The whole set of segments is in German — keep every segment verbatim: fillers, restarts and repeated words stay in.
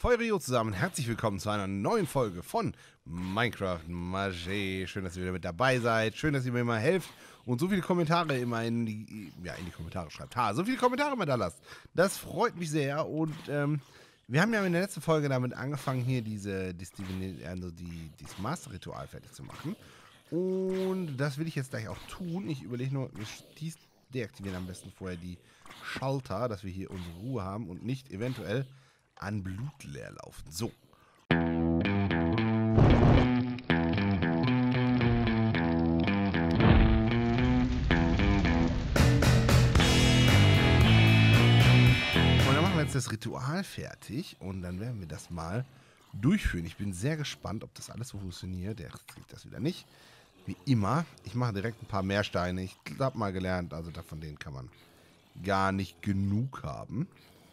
Feurio zusammen, herzlich willkommen zu einer neuen Folge von Minecraft Magie. Schön, dass ihr wieder mit dabei seid. Schön, dass ihr mir immer helft und so viele Kommentare immer in die, ja, in die Kommentare schreibt. Ha, so viele Kommentare immer da lasst. Das freut mich sehr. Und ähm, wir haben ja in der letzten Folge damit angefangen, hier diese, die, also die, dieses Master-Ritual fertig zu machen. Und das will ich jetzt gleich auch tun. Ich überlege nur, wir deaktivieren am besten vorher die Schalter, dass wir hier unsere Ruhe haben und nicht eventuell an Blut leer laufen. So. Und dann machen wir jetzt das Ritual fertig und dann werden wir das mal durchführen. Ich bin sehr gespannt, ob das alles so funktioniert. Der kriegt das wieder nicht. Wie immer. Ich mache direkt ein paar mehr Steine. Ich habe mal gelernt, also von denen kann man gar nicht genug haben.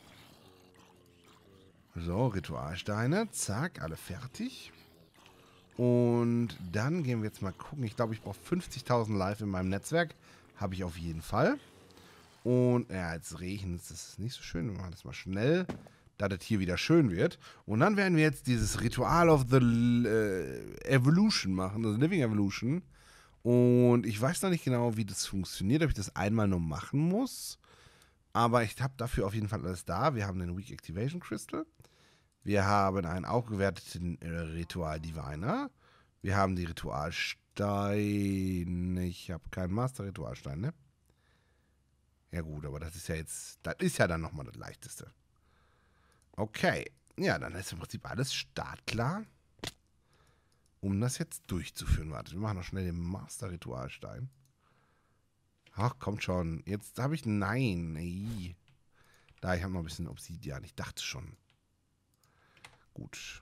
So, Ritualsteine. Zack, alle fertig. Und dann gehen wir jetzt mal gucken. Ich glaube, ich brauche fünfzigtausend live in meinem Netzwerk. Habe ich auf jeden Fall. Und ja, jetzt regnet es. Das ist nicht so schön. Wir machen das mal schnell, da das hier wieder schön wird. Und dann werden wir jetzt dieses Ritual of the äh, Evolution machen. Also Living Evolution. Und ich weiß noch nicht genau, wie das funktioniert. Ob ich das einmal nur machen muss. Aber ich habe dafür auf jeden Fall alles da. Wir haben den Weak Activation Crystal. Wir haben einen aufgewerteten äh, Ritual Diviner. Wir haben die Ritualsteine. Ich habe keinen Master Ritualstein, ne? Ja gut, aber das ist ja jetzt, das ist ja dann nochmal das Leichteste. Okay. Ja, dann ist im Prinzip alles startklar, um das jetzt durchzuführen. Warte, wir machen noch schnell den Master Ritualstein. Ach, kommt schon. Jetzt habe ich... Nein. Ey. Da, ich habe noch ein bisschen Obsidian. Ich dachte schon. Gut.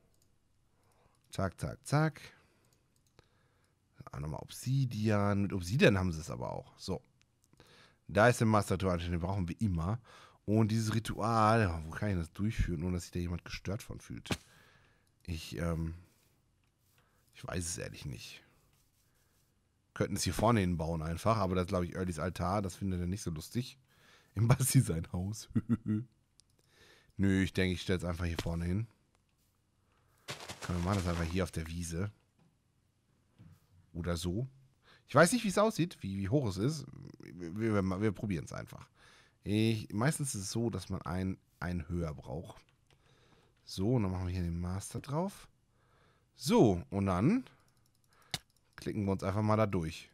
Zack, zack, zack. Auch nochmal Obsidian. Mit Obsidian haben sie es aber auch. So. Da ist der Master-Ritual. Den brauchen wir immer. Und dieses Ritual... Wo kann ich das durchführen, ohne dass sich da jemand gestört von fühlt? Ich, ähm... Ich weiß es ehrlich nicht. Könnten es hier vorne hinbauen einfach, aber das glaube ich Earlys Altar, das findet er nicht so lustig. Im Basti sein Haus. Nö, ich denke, ich stelle es einfach hier vorne hin. Wir machen das einfach hier auf der Wiese. Oder so. Ich weiß nicht, wie es aussieht, wie, wie hoch es ist. Wir, wir, wir probieren es einfach. Ich, meistens ist es so, dass man ein, ein höher braucht. So, und dann machen wir hier den Master drauf. So, und dann klicken wir uns einfach mal da durch.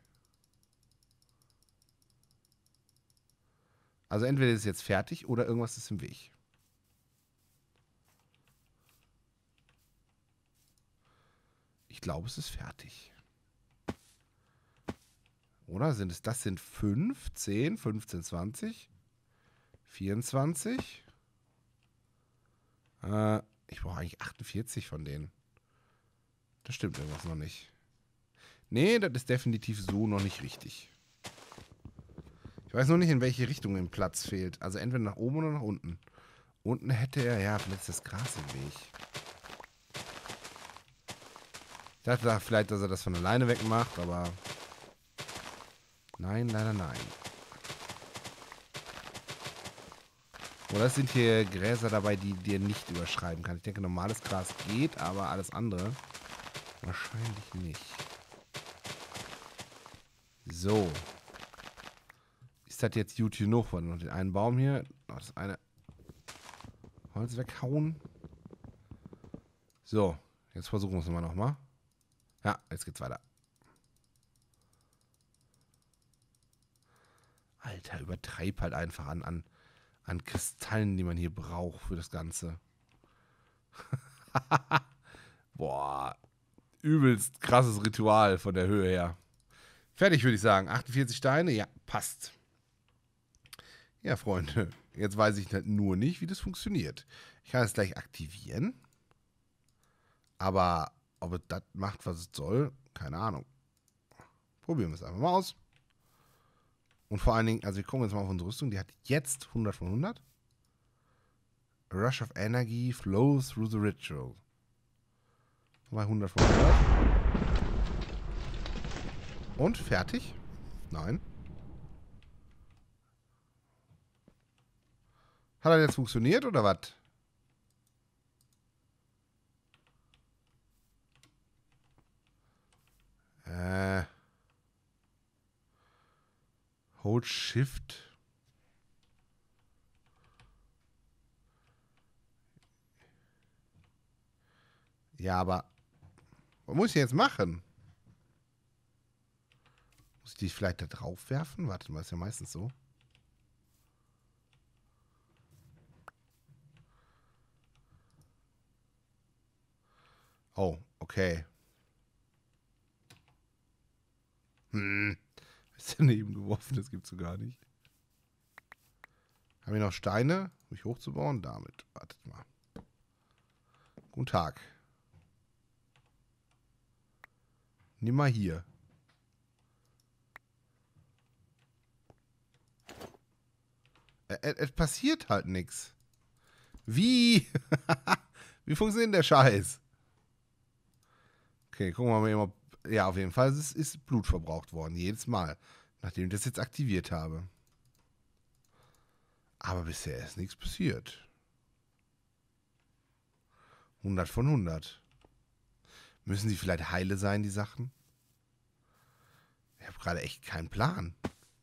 Also entweder ist es jetzt fertig oder irgendwas ist im Weg. Ich glaube, es ist fertig. Oder sind es, das sind fünf, zehn, fünfzehn, zwanzig, vierundzwanzig. Äh, ich brauche eigentlich achtundvierzig von denen. Das stimmt irgendwas noch nicht. Nee, das ist definitiv so noch nicht richtig. Ich weiß noch nicht, in welche Richtung ihm Platz fehlt. Also entweder nach oben oder nach unten. Unten hätte er, ja, vielleicht ist das Gras im Weg. Ich dachte vielleicht, dass er das von alleine wegmacht, aber... Nein, leider nein. Oder es sind hier Gräser dabei, die dir nicht überschreiben kann. Ich denke, normales Gras geht, aber alles andere wahrscheinlich nicht. So. Ist das jetzt gut genug? Von noch den einen Baum hier. Noch das eine Holz weghauen. So. Jetzt versuchen wir es mal nochmal. Ja, jetzt geht's weiter. Alter, übertreib halt einfach an, an, an Kristallen, die man hier braucht für das Ganze. Boah. Übelst krasses Ritual von der Höhe her. Fertig, würde ich sagen. achtundvierzig Steine, ja, passt. Ja, Freunde, jetzt weiß ich nur nicht, wie das funktioniert. Ich kann es gleich aktivieren. Aber ob es das macht, was es soll, keine Ahnung. Probieren wir es einfach mal aus. Und vor allen Dingen, also wir gucken jetzt mal auf unsere Rüstung. Die hat jetzt hundert von hundert. A rush of energy flows through the ritual. Mal hundert von hundert. Und fertig? Nein. Hat das jetzt funktioniert oder was? Hold Shift. Ja, aber was muss ich jetzt machen? Muss ich die vielleicht da drauf werfen? Warte mal, ist ja meistens so. Oh, okay. Hm. Ist daneben geworfen, das gibt's so gar nicht. Haben wir noch Steine, um mich hochzubauen? Damit. Wartet mal. Guten Tag. Nimm mal hier. Es passiert halt nichts. Wie? Wie funktioniert der Scheiß? Okay, gucken wir mal eben, ob... Ja, auf jeden Fall ist, ist Blut verbraucht worden. Jedes Mal. Nachdem ich das jetzt aktiviert habe. Aber bisher ist nichts passiert. hundert von hundert. Müssen die vielleicht heile sein, die Sachen? Ich habe gerade echt keinen Plan.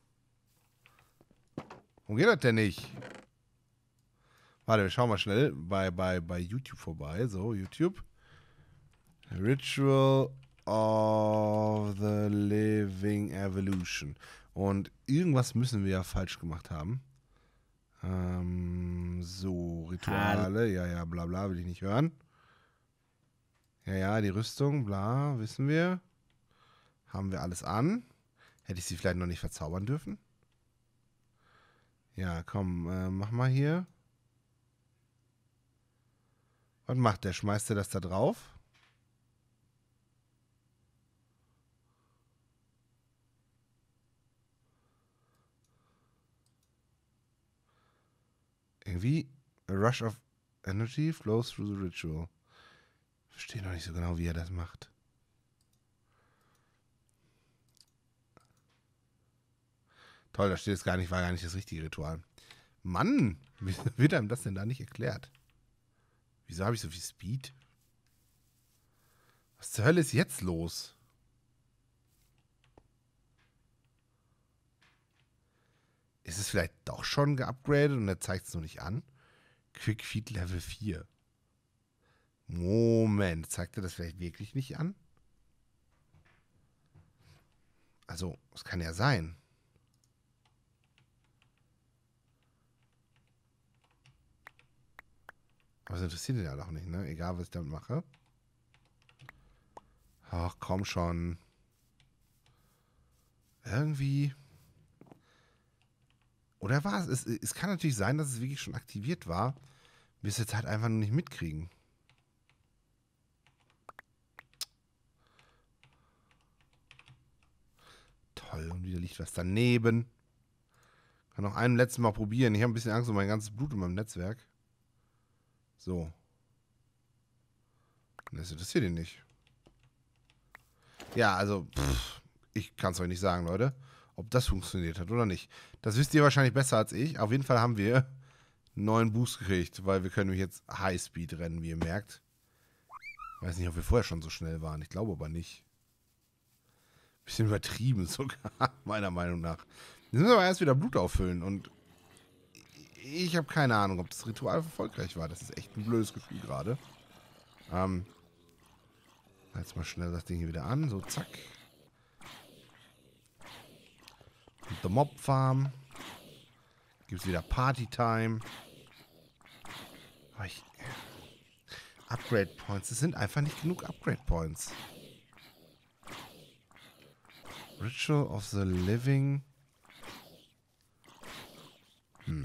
Warum geht das denn nicht? Warte, wir schauen mal schnell bei, bei, bei YouTube vorbei. So, YouTube. Ritual of the Living Evolution. Und irgendwas müssen wir ja falsch gemacht haben. Ähm, so, Rituale. Ja, ja, bla bla, will ich nicht hören. Ja, ja, die Rüstung, bla, wissen wir. Haben wir alles an. Hätte ich sie vielleicht noch nicht verzaubern dürfen? Ja, komm, äh, mach mal hier. Was macht der? Schmeißt er das da drauf? Irgendwie, a rush of energy flows through the ritual. Verstehe noch nicht so genau, wie er das macht. Toll, da steht es gar nicht, war gar nicht das richtige Ritual. Mann, wie wird einem das denn da nicht erklärt? Wieso habe ich so viel Speed? Was zur Hölle ist jetzt los? Ist es vielleicht doch schon geupgradet und er zeigt es noch nicht an? Quick Feed Level vier. Moment, zeigt er das vielleicht wirklich nicht an? Also, es kann ja sein. Aber das interessiert ihn ja doch nicht, ne? Egal, was ich damit mache. Ach, komm schon. Irgendwie. Oder war es? es? Es kann natürlich sein, dass es wirklich schon aktiviert war. Wir es jetzt halt einfach nur nicht mitkriegen. Toll, und wieder liegt was daneben. Kann noch ein letztes Mal probieren. Ich habe ein bisschen Angst um mein ganzes Blut in meinem Netzwerk. So. Das interessiert ihn nicht. Ja, also, pff, ich kann es euch nicht sagen, Leute, ob das funktioniert hat oder nicht. Das wisst ihr wahrscheinlich besser als ich. Auf jeden Fall haben wir einen neuen Boost gekriegt, weil wir können nämlich jetzt Highspeed rennen, wie ihr merkt. Ich weiß nicht, ob wir vorher schon so schnell waren. Ich glaube aber nicht. Bisschen übertrieben sogar, meiner Meinung nach. Jetzt müssen wir aber erst wieder Blut auffüllen und ich habe keine Ahnung, ob das Ritual erfolgreich war. Das ist echt ein blödes Gefühl gerade. Ähm, jetzt mal schnell das Ding hier wieder an. So, zack. Und the Mob Farm. Gibt es wieder Party Time. Aber ich, Upgrade Points. Es sind einfach nicht genug Upgrade Points. Ritual of the Living. Hm.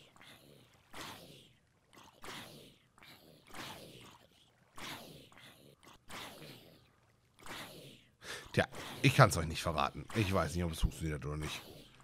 Tja, ich kann es euch nicht verraten. Ich weiß nicht, ob es funktioniert oder nicht.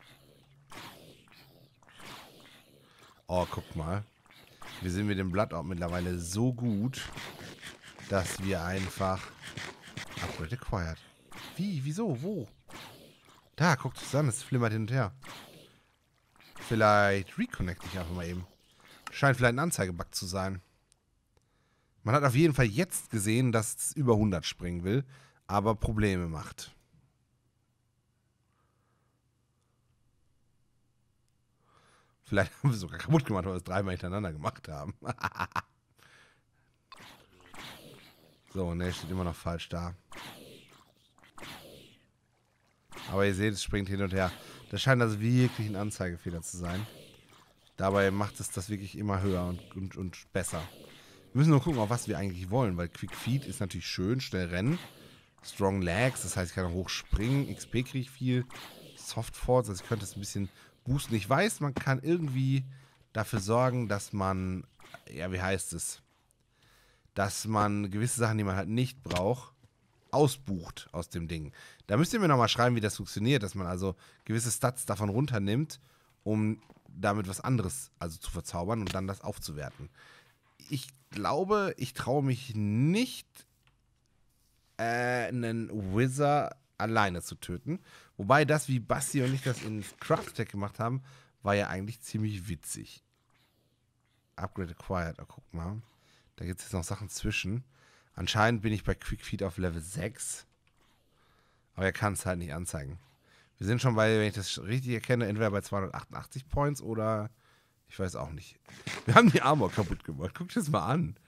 Oh, guck mal. Wir sind mit dem Blood Orb mittlerweile so gut, dass wir einfach... Upgrade acquired. Wie? Wieso? Wo? Da, guckt es an. Es flimmert hin und her. Vielleicht reconnecte ich einfach mal eben. Scheint vielleicht ein Anzeigebug zu sein. Man hat auf jeden Fall jetzt gesehen, dass es über hundert springen will, aber Probleme macht. Vielleicht haben wir es sogar kaputt gemacht, weil wir es dreimal hintereinander gemacht haben. So, ne, steht immer noch falsch da. Aber ihr seht, es springt hin und her. Das scheint also wirklich ein Anzeigefehler zu sein. Dabei macht es das wirklich immer höher und, und, und besser. Wir müssen nur gucken, auf was wir eigentlich wollen, weil Quick Feet ist natürlich schön, schnell rennen. Strong Legs, das heißt, ich kann hoch springen. X P kriege ich viel. Soft Force, also ich könnte es ein bisschen boosten. Ich weiß, man kann irgendwie dafür sorgen, dass man, ja, wie heißt es, dass man gewisse Sachen, die man halt nicht braucht, ausbucht aus dem Ding. Da müsst ihr mir nochmal schreiben, wie das funktioniert, dass man also gewisse Stats davon runternimmt, um damit was anderes also zu verzaubern und dann das aufzuwerten. Ich glaube, ich traue mich nicht, äh, einen Wizard alleine zu töten. Wobei das, wie Basti und ich das in Craft Attack gemacht haben, war ja eigentlich ziemlich witzig. Upgrade acquired, oh, guck mal. Da gibt es jetzt noch Sachen zwischen. Anscheinend bin ich bei Quick Feet auf Level sechs. Aber er kann es halt nicht anzeigen. Wir sind schon bei, wenn ich das richtig erkenne, entweder bei zweihundertachtundachtzig Points oder ich weiß auch nicht. Wir haben die Armor kaputt gemacht. Guck dir das mal an.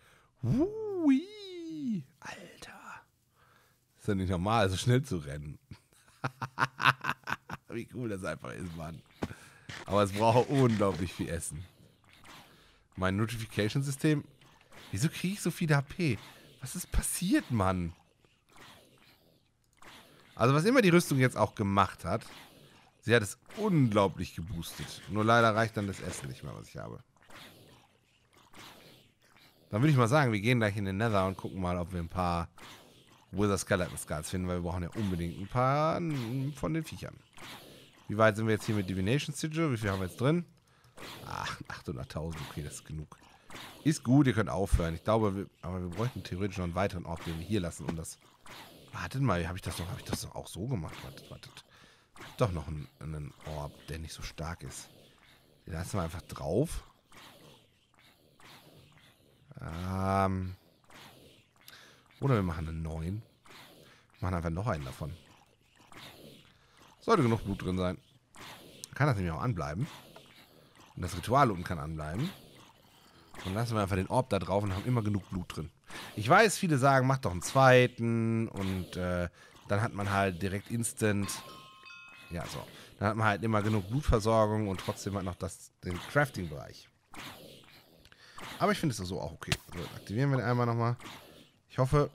Hui. Alter. Ist ja nicht normal, so schnell zu rennen. Wie cool das einfach ist, Mann. Aber es braucht unglaublich viel Essen. Mein Notification-System. Wieso kriege ich so viel H P? Was ist passiert, Mann? Also was immer die Rüstung jetzt auch gemacht hat, sie hat es unglaublich geboostet. Nur leider reicht dann das Essen nicht mehr, was ich habe. Dann würde ich mal sagen, wir gehen gleich in den Nether und gucken mal, ob wir ein paar Wither Skeleton Skulls finden, weil wir brauchen ja unbedingt ein paar von den Viechern. Wie weit sind wir jetzt hier mit Divination Sigil? Wie viel haben wir jetzt drin? Ach, achthunderttausend, okay, das ist genug. Ist gut, ihr könnt aufhören. Ich glaube, wir, aber wir bräuchten theoretisch noch einen weiteren Ort, den wir hier lassen, um das... Wartet mal, habe ich das doch, habe ich das doch auch so gemacht? Wartet, wartet. Ich habe doch noch einen, einen Orb, der nicht so stark ist. Den lassen wir einfach drauf. Ähm... Oder wir machen einen neuen. Wir machen einfach noch einen davon. Sollte genug Blut drin sein. Kann das nämlich auch anbleiben. Und das Ritual unten kann anbleiben. Und lassen wir einfach den Orb da drauf und haben immer genug Blut drin. Ich weiß, viele sagen, macht doch einen zweiten. Und äh, dann hat man halt direkt instant... Ja, so. Dann hat man halt immer genug Blutversorgung und trotzdem halt noch das, den Crafting-Bereich. Aber ich finde es so auch okay. So, aktivieren wir den einmal nochmal. Ich hoffe,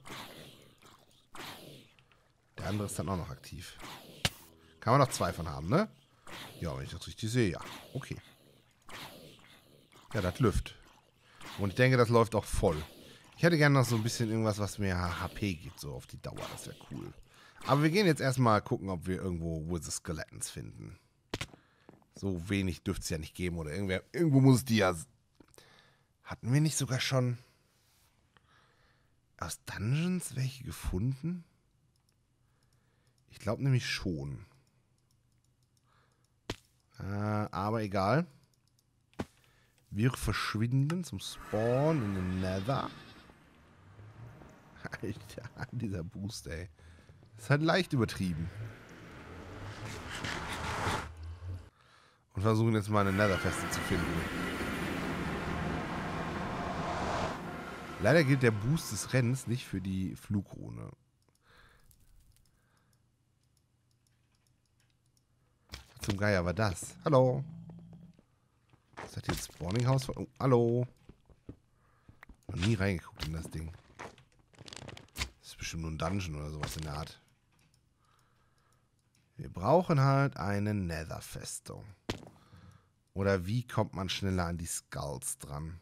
der andere ist dann auch noch aktiv. Kann man noch zwei von haben, ne? Ja, wenn ich das richtig sehe, ja. Okay. Ja, das läuft. Und ich denke, das läuft auch voll. Ich hätte gerne noch so ein bisschen irgendwas, was mir H P gibt, so auf die Dauer. Das wäre cool. Aber wir gehen jetzt erstmal gucken, ob wir irgendwo Wither Skeletons finden. So wenig dürfte es ja nicht geben. Oder irgendwer, irgendwo muss es die ja... Hatten wir nicht sogar schon... aus Dungeons welche gefunden? Ich glaube nämlich schon. Äh, aber egal. Wir verschwinden zum Spawn in den Nether. Alter, dieser Boost, ey. Das ist halt leicht übertrieben. Und versuchen jetzt mal eine Netherfeste zu finden. Leider gilt der Boost des Rennens nicht für die Flugrune. Was zum Geier war das? Hallo. Ist das jetzt Spawning-Haus? Oh, hallo. Noch nie reingeguckt in das Ding. Das ist bestimmt nur ein Dungeon oder sowas in der Art. Wir brauchen halt eine Nether-Festung. Oder wie kommt man schneller an die Skulls dran?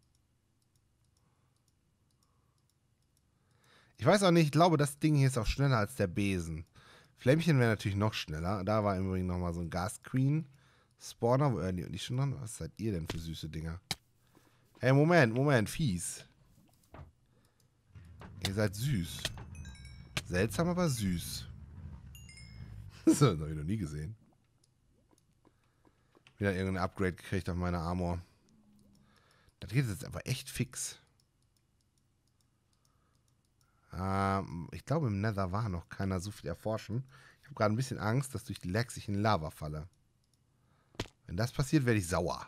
Ich weiß auch nicht, ich glaube, das Ding hier ist auch schneller als der Besen. Flämmchen wäre natürlich noch schneller. Da war im Übrigen nochmal so ein Gas Queen Spawner. Wo Ernie und ich schon dran? Was seid ihr denn für süße Dinger? Hey, Moment, Moment, fies. Ihr seid süß. Seltsam, aber süß. Das habe ich noch nie gesehen. Wieder irgendein Upgrade gekriegt auf meine Armor. Das geht jetzt aber echt fix. Ähm, ich glaube, im Nether war noch keiner so viel erforschen. Ich habe gerade ein bisschen Angst, dass durch die Lags ich in Lava falle. Wenn das passiert, werde ich sauer.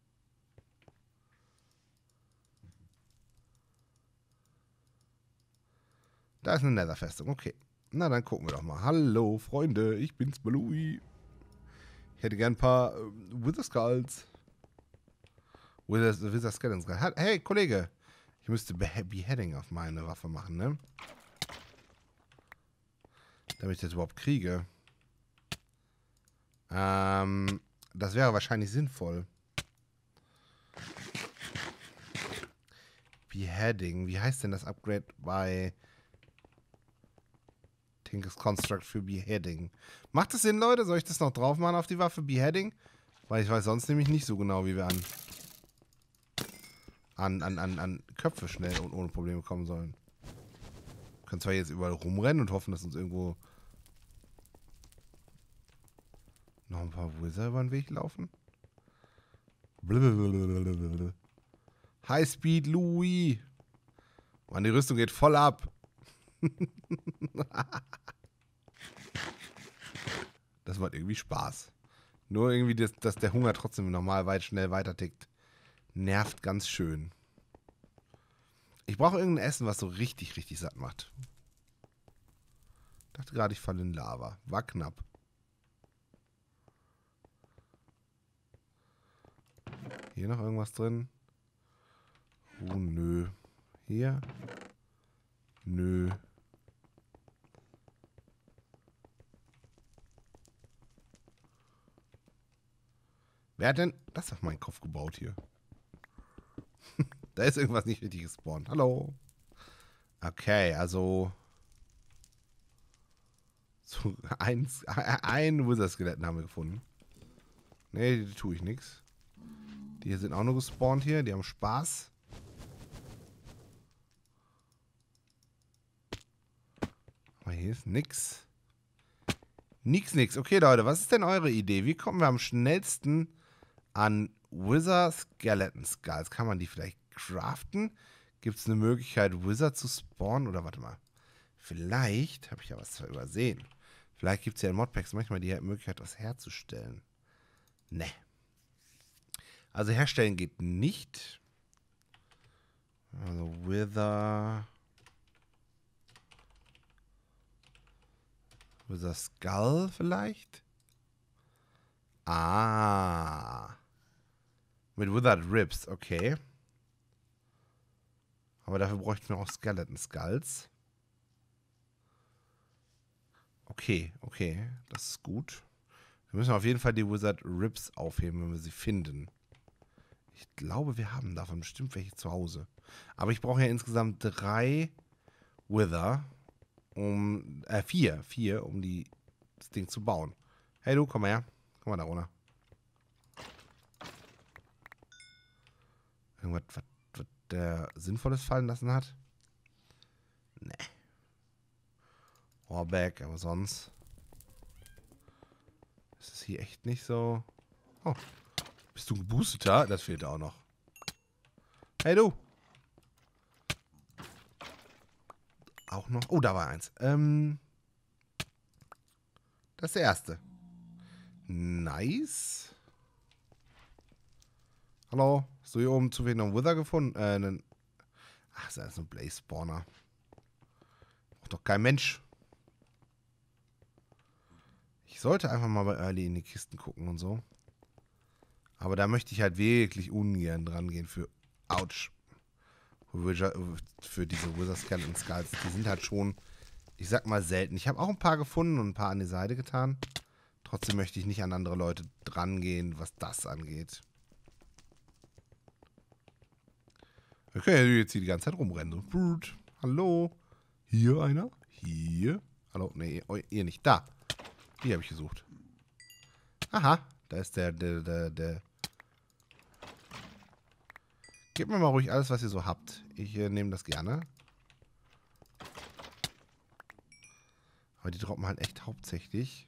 Da ist eine Netherfestung, okay. Na, dann gucken wir doch mal. Hallo, Freunde, ich bin's, Balui. Ich hätte gern ein paar äh, Wither Skulls. Wither, Wither Skeletons. Hey, Kollege. Ich müsste Be Beheading auf meine Waffe machen, ne? Damit ich das überhaupt kriege. Ähm, das wäre wahrscheinlich sinnvoll. Beheading. Wie heißt denn das Upgrade bei Tinker's Construct für Beheading? Macht das Sinn, Leute? Soll ich das noch drauf machen auf die Waffe? Beheading? Weil ich weiß sonst nämlich nicht so genau, wie wir an an, an, an, an Köpfe schnell und ohne Probleme kommen sollen. Wir können zwar jetzt überall rumrennen und hoffen, dass uns irgendwo noch ein paar Wizard über den Weg laufen. Blablabla. High Speed Louis. Mann, die Rüstung geht voll ab. Das macht irgendwie Spaß. Nur irgendwie, dass, dass der Hunger trotzdem normal weit schnell weiter tickt. Nervt ganz schön. Ich brauche irgendein Essen, was so richtig, richtig satt macht. Ich dachte gerade, ich falle in Lava. War knapp. Hier noch irgendwas drin? Oh, nö. Hier? Nö. Wer hat denn das auf meinen Kopf gebaut hier? Da ist irgendwas nicht richtig gespawnt. Hallo. Okay, also so ein, ein Wither-Skeletten haben wir gefunden. Nee, die tue ich nichts. Die hier sind auch nur gespawnt hier. Die haben Spaß. Aber hier ist nix. Nix, nix. Okay, Leute, was ist denn eure Idee? Wie kommen wir am schnellsten an Wither Skeleton Skulls? Kann man die vielleicht craften? Gibt es eine Möglichkeit, Wizard zu spawnen? Oder warte mal. Vielleicht habe ich ja was übersehen. Vielleicht gibt es ja in Modpacks manchmal die Möglichkeit, was herzustellen. Ne. Also herstellen geht nicht. Also Wither. Wither Skull vielleicht? Ah. Mit Withered Ribs, okay. Aber dafür bräuchten wir auch Skeleton Skulls. Okay, okay. Das ist gut. Wir müssen auf jeden Fall die Wizard Ribs aufheben, wenn wir sie finden. Ich glaube, wir haben davon bestimmt welche zu Hause. Aber ich brauche ja insgesamt drei Wither, um, äh, vier, vier, um die, das Ding zu bauen. Hey du, komm mal her. Komm mal da runter. Irgendwas, was, was der Sinnvolles fallen lassen hat? Nee. Rohrback, aber sonst ist es hier echt nicht so. Oh. Bist du ein Geboosteter? Das fehlt auch noch. Hey du! Auch noch. Oh, da war eins. Ähm. Das ist der erste. Nice. Hallo? Hast du hier oben zufällig noch einen Wither gefunden? Äh, einen. Ach, das ist alles ein Blaze Spawner. Braucht doch kein Mensch. Ich sollte einfach mal bei Early in die Kisten gucken und so. Aber da möchte ich halt wirklich ungern dran gehen für. Autsch. Für diese Wither Skeleton Skulls. Die sind halt schon, ich sag mal, selten. Ich habe auch ein paar gefunden und ein paar an die Seite getan. Trotzdem möchte ich nicht an andere Leute dran gehen, was das angeht. Okay, jetzt hier die ganze Zeit rumrennen. So, Brut. Hallo. Hier einer. Hier. Hallo. Nee, ihr nicht. Da. Die habe ich gesucht. Aha. Da ist der, der, der, der. Gebt mir mal ruhig alles, was ihr so habt. Ich äh, nehme das gerne. Aber die droppen halt echt hauptsächlich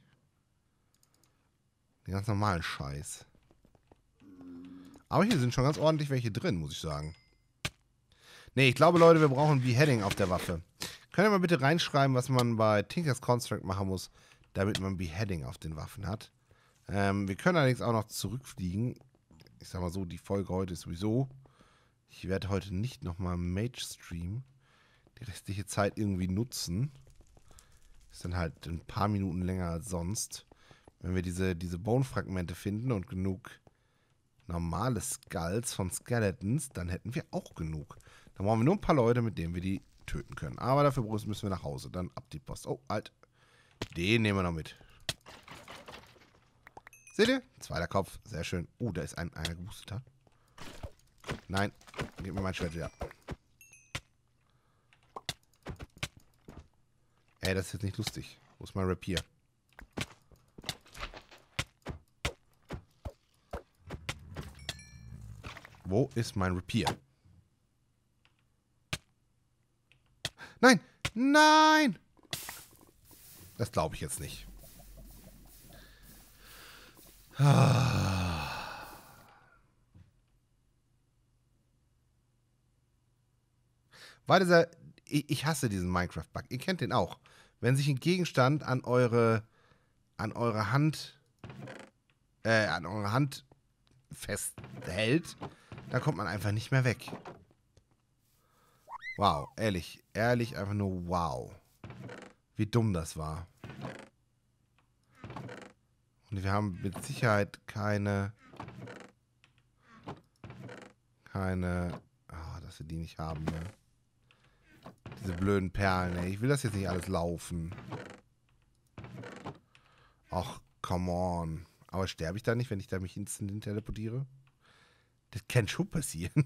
den ganz normalen Scheiß. Aber hier sind schon ganz ordentlich welche drin, muss ich sagen. Ne, ich glaube, Leute, wir brauchen Beheading auf der Waffe. Könnt ihr mal bitte reinschreiben, was man bei Tinker's Construct machen muss, damit man Beheading auf den Waffen hat? Ähm, wir können allerdings auch noch zurückfliegen. Ich sag mal so, die Folge heute ist sowieso. Ich werde heute nicht nochmal Mage streamen. Die restliche Zeit irgendwie nutzen. Ist dann halt ein paar Minuten länger als sonst. Wenn wir diese, diese Bone-Fragmente finden und genug normale Skulls von Skeletons, dann hätten wir auch genug. Dann brauchen wir nur ein paar Leute, mit denen wir die töten können. Aber dafür müssen wir nach Hause. Dann ab die Post. Oh, halt. Den nehmen wir noch mit. Seht ihr? Zweiter Kopf. Sehr schön. Oh, da ist ein, einer geboosteter. Nein. Gib mir mein Schwert wieder. Ey, das ist jetzt nicht lustig. Wo ist mein Rapier? Wo ist mein Rapier? Nein! Nein! Das glaube ich jetzt nicht. War dieser... Ich, ich hasse diesen Minecraft-Bug. Ihr kennt den auch. Wenn sich ein Gegenstand an eure... an eure Hand... äh, an eure Hand festhält, dann kommt man einfach nicht mehr weg. Wow, ehrlich. Ehrlich, einfach nur wow. Wie dumm das war. Und wir haben mit Sicherheit keine... Keine... Ah, oh, dass wir die nicht haben, ne? Diese blöden Perlen, ey. Ich will das jetzt nicht alles laufen. Ach, come on. Aber sterbe ich da nicht, wenn ich da mich instant hin teleportiere? Das kann schon passieren.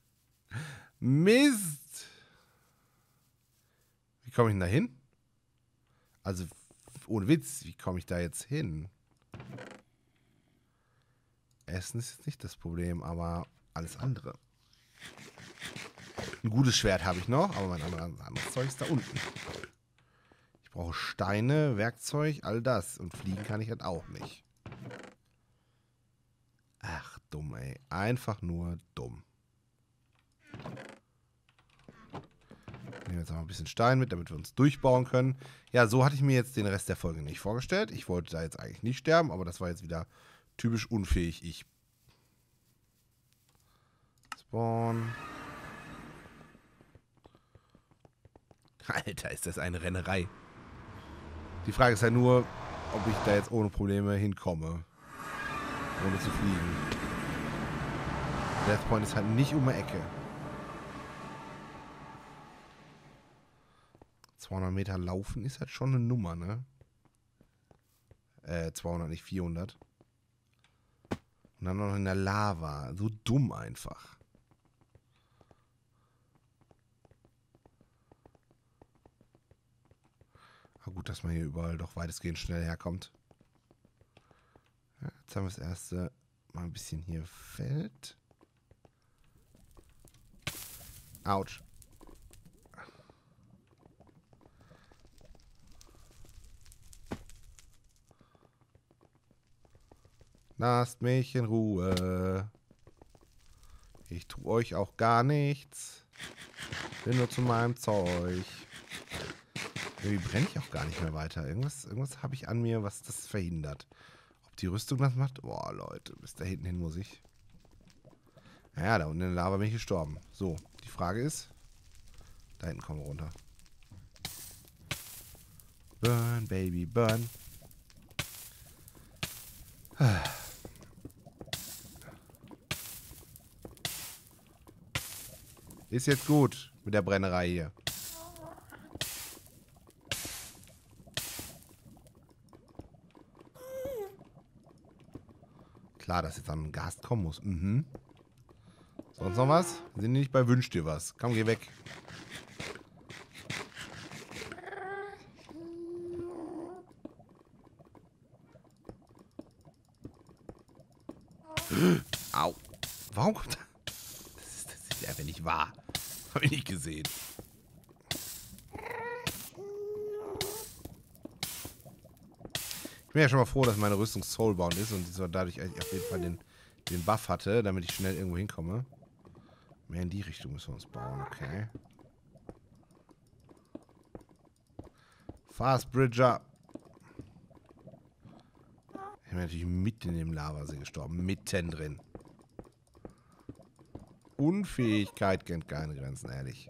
Mist! Wie komme ich denn da hin? Also, ohne Witz, wie komme ich da jetzt hin? Essen ist jetzt nicht das Problem, aber alles andere. Ein gutes Schwert habe ich noch, aber mein anderes Zeug ist da unten. Ich brauche Steine, Werkzeug, all das. Und fliegen kann ich halt auch nicht. Ach, dumm, ey. Einfach nur dumm. Ich nehme jetzt noch ein bisschen Stein mit, damit wir uns durchbauen können. Ja, so hatte ich mir jetzt den Rest der Folge nicht vorgestellt. Ich wollte da jetzt eigentlich nicht sterben, aber das war jetzt wieder typisch unfähig ich. Spawn. Alter, ist das eine Rennerei. Die Frage ist ja nur, ob ich da jetzt ohne Probleme hinkomme. Ohne zu fliegen. Der Point ist halt nicht um die Ecke. zweihundert Meter laufen ist halt schon eine Nummer, ne? Äh, zweihundert, nicht vierhundert. Und dann noch in der Lava. So dumm einfach. Aber gut, dass man hier überall doch weitestgehend schnell herkommt. Ja, jetzt haben wir das erste mal ein bisschen hier Feld. Autsch. Lasst mich in Ruhe. Ich tue euch auch gar nichts. Bin nur zu meinem Zeug. Irgendwie brenne ich auch gar nicht mehr weiter. Irgendwas, irgendwas habe ich an mir, was das verhindert. Ob die Rüstung das macht? Boah, Leute, bis da hinten hin muss ich. Naja, da unten in der Lava bin ich gestorben. So, die Frage ist... Da hinten kommen wir runter. Burn, Baby, burn. Ist jetzt gut mit der Brennerei hier. Klar, dass jetzt dann ein Gast kommen muss. Mhm. Sonst noch was? Sind die nicht bei Wünsch dir was? Komm, geh weg. Au. Warum kommt da... Das ist, das ist einfach nicht wahr. Hab ich nicht gesehen. Ich bin ja schon mal froh, dass meine Rüstung soulbound ist und dadurch auf jeden Fall den, den Buff hatte, damit ich schnell irgendwo hinkomme. Mehr in die Richtung müssen wir uns bauen, okay. Fast Bridger. Ich meine, natürlich mitten in dem Lavasee gestorben. Mittendrin. Unfähigkeit kennt keine Grenzen, ehrlich.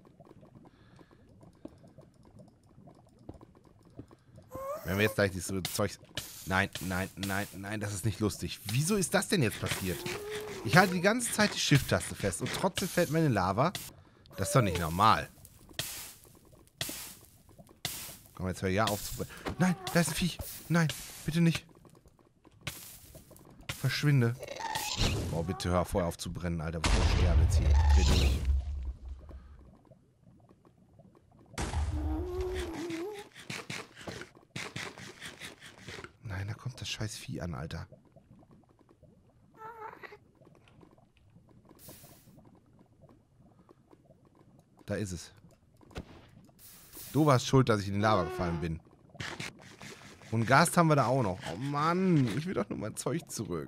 Wenn wir jetzt gleich dieses Zeug... Nein, nein, nein, nein, das ist nicht lustig. Wieso ist das denn jetzt passiert? Ich halte die ganze Zeit die Shift-Taste fest und trotzdem fällt meine Lava. Das ist doch nicht normal. Komm, jetzt hör ja auf zu brennen. Nein, da ist ein Viech. Nein, bitte nicht. Verschwinde. Boah, bitte hör vorher auf zu brennen, Alter, bevor ich sterbe jetzt hier. Dreh durch. Nein, da kommt das scheiß Vieh an, Alter. Da ist es. Du warst schuld, dass ich in die Lava gefallen bin. Und Gas haben wir da auch noch. Oh Mann, ich will doch nur mein Zeug zurück.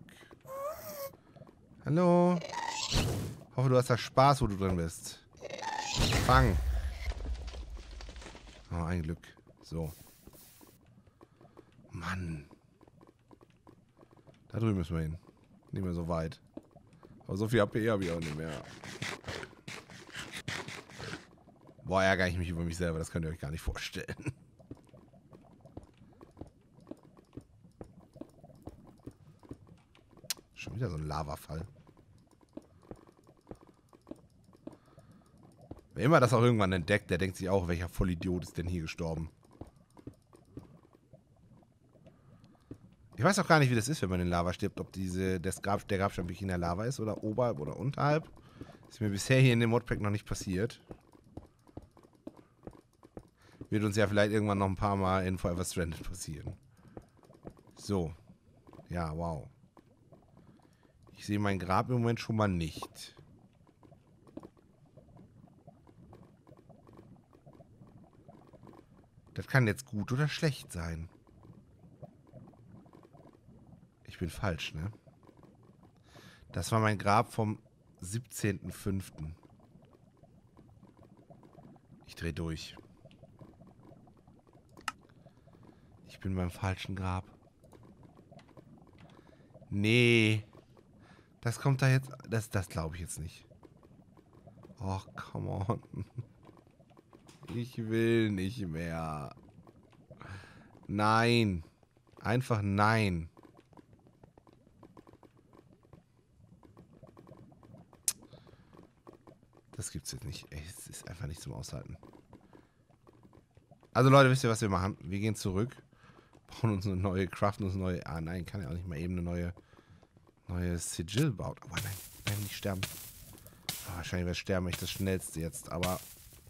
Hallo? Hoffe, du hast da Spaß, wo du drin bist. Fang. Oh, ein Glück. So. Mann. Da drüben müssen wir hin. Nicht mehr so weit. Aber so viel A P habe ich auch nicht mehr. Boah, ärgere ich mich über mich selber. Das könnt ihr euch gar nicht vorstellen. Schon wieder so ein Lavafall. Wer immer das auch irgendwann entdeckt, der denkt sich auch, welcher Vollidiot ist denn hier gestorben. Ich weiß auch gar nicht, wie das ist, wenn man in Lava stirbt. Ob diese, das Grab, der Grabstein wirklich in der Lava ist oder oberhalb oder unterhalb. Ist mir bisher hier in dem Modpack noch nicht passiert. Wird uns ja vielleicht irgendwann noch ein paar Mal in Forever Stranded passieren. So. Ja, wow. Ich sehe mein Grab im Moment schon mal nicht. Das kann jetzt gut oder schlecht sein. Ich bin falsch, ne? Das war mein Grab vom siebzehnten fünften Ich drehe durch. Ich bin beim falschen Grab. Nee. Das kommt da jetzt... Das, das glaube ich jetzt nicht. Oh, come on. Ich will nicht mehr. Nein. Einfach nein. Das gibt's jetzt nicht. Ey, es ist einfach nicht zum Aushalten. Also Leute, wisst ihr, was wir machen? Wir gehen zurück. Bauen uns eine neue, craften uns eine neue... Ah nein, kann ja auch nicht mal eben eine neue... Neue Sigil baut. Aber nein, nein, nicht sterben. Oh, wahrscheinlich wäre sterben echt das Schnellste jetzt, aber...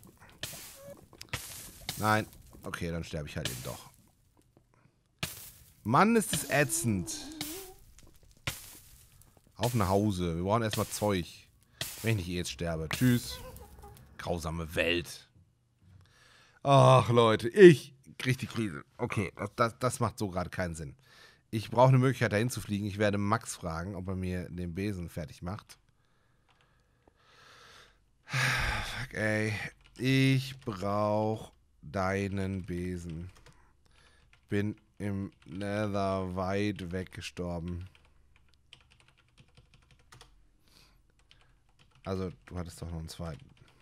Nein. Okay, dann sterbe ich halt eben doch. Mann, ist das ätzend. Auf nach Hause. Wir brauchen erstmal Zeug. Wenn ich nicht jetzt sterbe. Tschüss. Grausame Welt. Ach, Leute. Ich krieg die Krise. Okay, das, das, das macht so gerade keinen Sinn. Ich brauche eine Möglichkeit, dahin zu fliegen. Ich werde Max fragen, ob er mir den Besen fertig macht. Fuck, ey. Ich brauche deinen Besen. Bin im Nether weit weggestorben. Also, du hattest doch noch einen zweiten.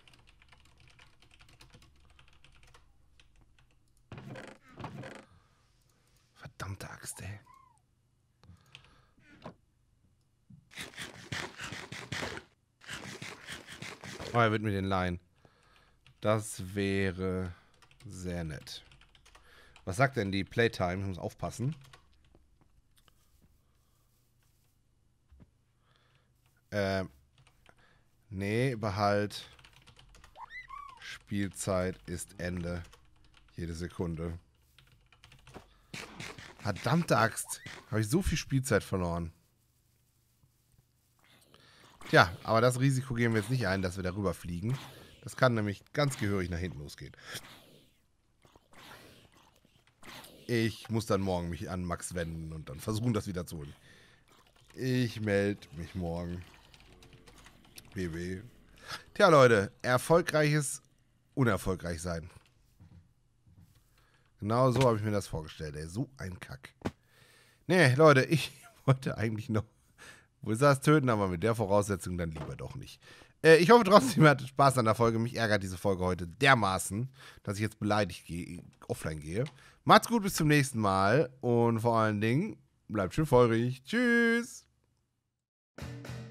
Verdammte Axt, ey. Oh, er wird mir den leihen. Das wäre sehr nett. Was sagt denn die Playtime? Ich muss aufpassen. Ähm. Nee, behalt. Spielzeit ist Ende. Jede Sekunde. Verdammte Axt. Habe ich so viel Spielzeit verloren. Tja, aber das Risiko gehen wir jetzt nicht ein, dass wir darüber fliegen. Das kann nämlich ganz gehörig nach hinten losgehen. Ich muss dann morgen mich an Max wenden und dann versuchen, das wieder zu holen. Ich melde mich morgen. B W. Tja, Leute, erfolgreiches unerfolgreich sein. Genau so habe ich mir das vorgestellt, ey. So ein Kack. Nee, Leute, ich heute eigentlich noch. Wo ist das töten, aber mit der Voraussetzung dann lieber doch nicht. Äh, ich hoffe trotzdem, ihr hattet Spaß an der Folge. Mich ärgert diese Folge heute dermaßen, dass ich jetzt beleidigt gehe, offline gehe. Macht's gut, bis zum nächsten Mal. Und vor allen Dingen, bleibt schön feurig. Tschüss.